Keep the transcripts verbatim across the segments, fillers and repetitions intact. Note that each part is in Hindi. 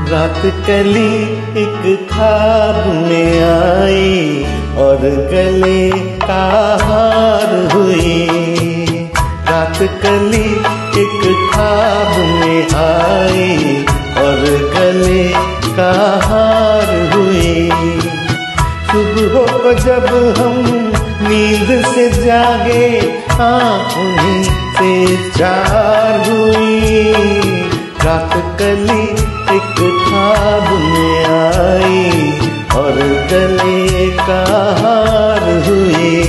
रात कली एक ख्वाब में आई और गले का हार हुई। रात कली एक ख्वाब में आई और गले का हार हुई। सुबह को जब हम नींद से जागे आँखों से चार हुई। रात कली एक ख्वाब में आई और गले का हार हुई।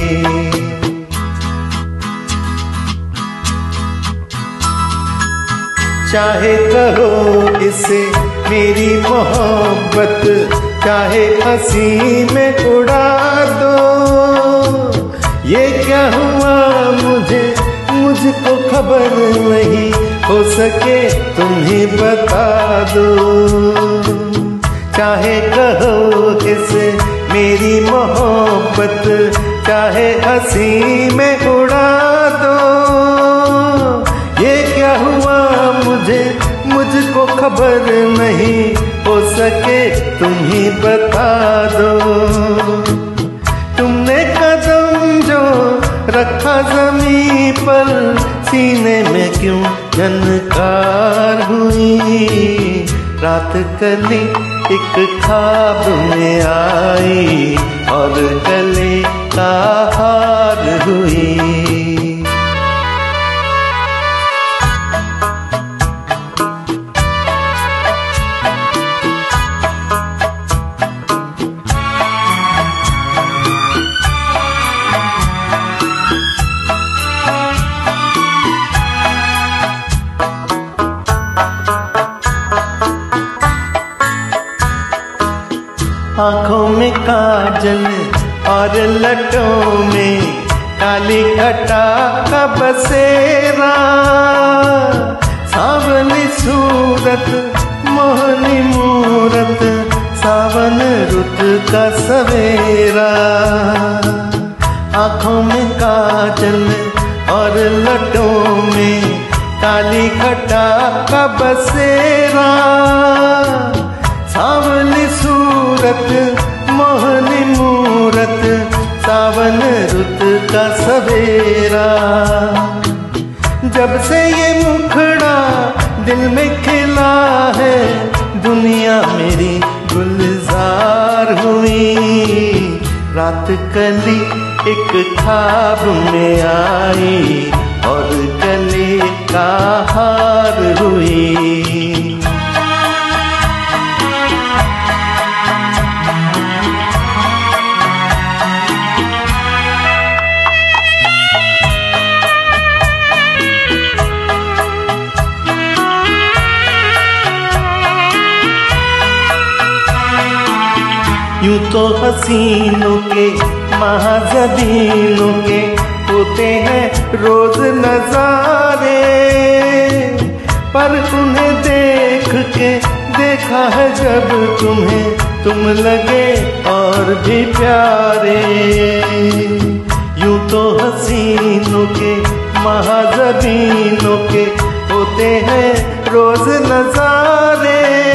चाहे करो इसे मेरी मोहब्बत, चाहे हंसी में उड़ा दो। ये क्या हुआ मुझे मुझको खबर नहीं, हो सके तुम्हें बता दो। चाहे कहो इसे मेरी मोहब्बत, चाहे हंसी में उड़ा दो। ये क्या हुआ मुझे मुझको खबर नहीं, हो सके तुम्हें बता दो। तुमने कदम जो रखा ज़मीं पर, सीने में क्यों झनकार हुई। रात कली एक ख्वाब में आई और गले का हार हुई। आँखों में काजल और लटों में काली घटा का बसेरा। सावली सूरत मोहनी मूरत, सावन रुत का सवेरा। आँखों में काजल और लटों में काली घटा का बसेरा। सावली सूरत मोहनी मूरत, सावन रुत का सवेरा। जब से ये मुखड़ा दिल में खिला है, दुनिया मेरी गुलजार हुई। रात कली एक ख्वाब में आई और गले का हार हुई। यूं तो हसीनों के महाज़बीनों के होते हैं रोज नजारे, पर उन्हें देख के देखा है जब तुम्हें, तुम लगे और भी प्यारे। यूं तो हसीनों के महाज़बीनों के होते हैं रोज नजारे,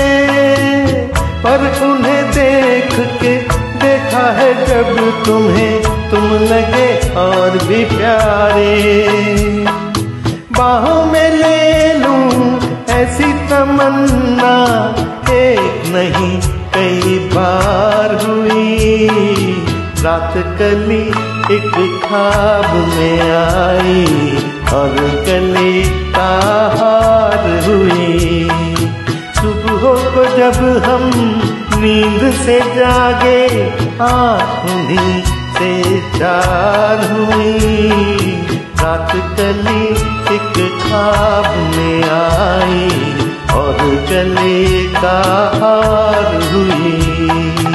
पर उन्हें देख के देखा है जब तुम्हें, तुम लगे और भी प्यारे। बाहों में ले लूं ऐसी तमन्ना, एक नहीं कई बार हुई। रात कली एक ख्वाब में आई और गले का हार हुई। सुबह को जब हम नींद से जागे आँखों से चार हुई। रात कली एक ख्वाब में आई और गले का हार हुई।